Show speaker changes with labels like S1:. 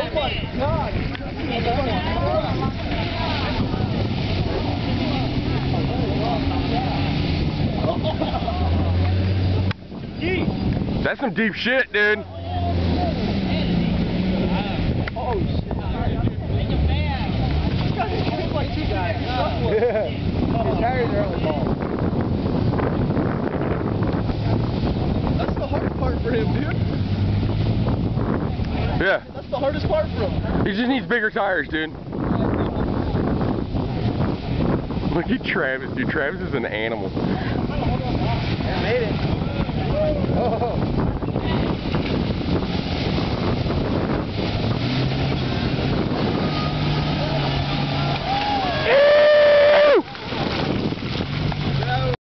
S1: That's some deep shit, dude.
S2: Oh shit. Yeah. His tires are on the ball. That's the hard part for him, dude.
S1: Yeah.
S2: That's the hardest part for him.
S1: He just needs bigger tires, dude. Look at Travis, dude. Travis is an animal.
S2: I made it.